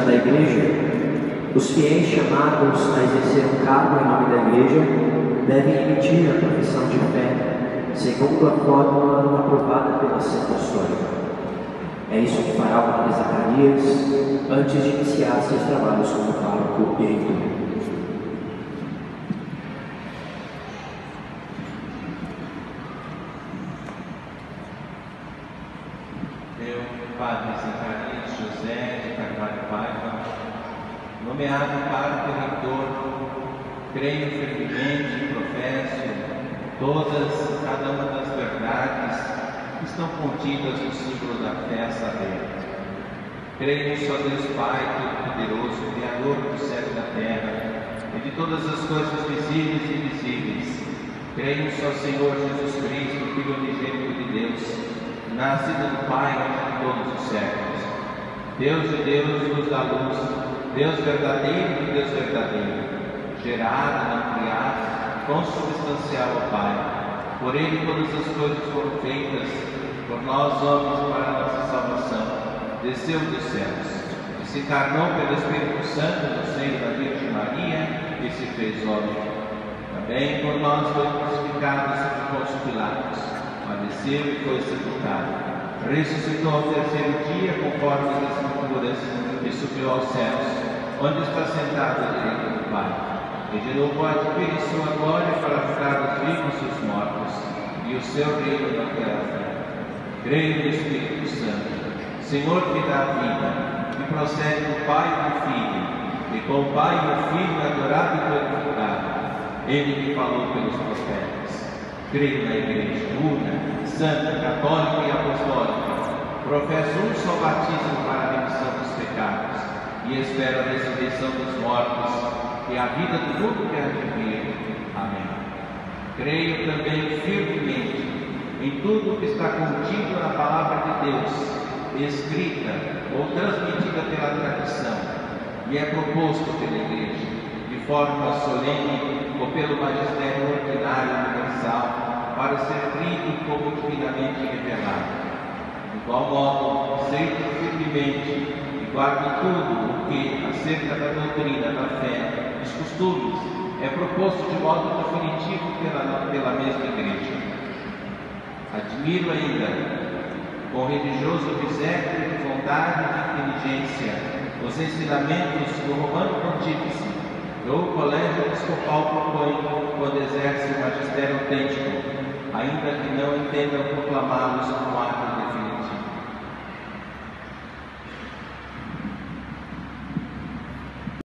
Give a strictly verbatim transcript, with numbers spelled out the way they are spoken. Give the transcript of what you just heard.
disciplina da Igreja, os fiéis chamados a exercer um cargo em nome da Igreja devem emitir a profissão de fé, segundo a fórmula aprovada pela Sé Apostólica. É isso que fará o padre Zacarias antes de iniciar seus trabalhos como pároco e reitor. Padre Zacarias José de Carvalho Paiva, nomeado pároco e reitor, creio firmemente e professo todas, cada uma das verdades que estão contidas no símbolo da fé a saber. Creio só Deus Pai Todo-Poderoso, Criador do céu e da terra, e de todas as coisas visíveis e invisíveis. Creio só Senhor Jesus Cristo, Filho unigênito de Deus, nascido do Pai antes de todos os séculos. Deus de Deus, luz da luz, Deus verdadeiro de Deus verdadeiro, gerado, não criado, consubstancial ao Pai. Por Ele todas as coisas foram feitas, por nós homens para a nossa salvação. Desceu dos céus, e se encarnou pelo Espírito Santo no seio da Virgem Maria e se fez homem. Também por nós foi crucificado sob Pôncio Pilatos, padeceu e foi sepultado. Ressuscitou ao terceiro dia, conforme as Escrituras, e subiu aos céus, onde está sentado à direita do Pai. E de novo há de vir em sua glória para julgar os vivos e os mortos, e o seu reino não terá fim. Creio no Espírito Santo, Senhor que dá vida, que procede do Pai e do Filho, e com o Pai e o Filho adorado e glorificado, Ele que falou pelos profetas. Creio na Igreja una, santa, católica e apostólica, professo um só batismo para a remissão dos pecados, e espero a ressurreição dos mortos e a vida do mundo que há de vir. Amém. Creio também firmemente em tudo que está contido na Palavra de Deus, escrita ou transmitida pela tradição, e é proposto pela Igreja, de forma solene ou pelo magistério ordinário universal, para ser crido como divinamente revelado. De igual modo, aceito firmemente e guardo tudo o que, acerca da doutrina, da fé, dos costumes, é proposto de modo definitivo pela, pela mesma Igreja. Admiro ainda, com religioso obséquio de vontade e de inteligência, os ensinamentos do Romano Pontífice, ou o Colégio Episcopal propõe quando exerce o magistério autêntico, ainda que não entendam proclamá-los como